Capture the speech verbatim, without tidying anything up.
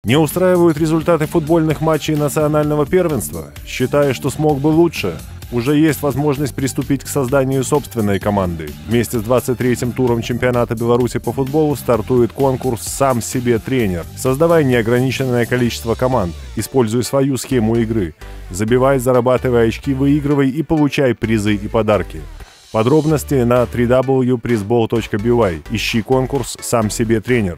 Не устраивают результаты футбольных матчей национального первенства? Считаешь, что смог бы лучше? Уже есть возможность приступить к созданию собственной команды. Вместе с двадцать третьим туром чемпионата Беларуси по футболу стартует конкурс «Сам себе тренер». Создавай неограниченное количество команд, используй свою схему игры. Забивай, зарабатывай очки, выигрывай и получай призы и подарки. Подробности на дабл ю дабл ю дабл ю точка призбол точка би вай. Ищи конкурс «Сам себе тренер».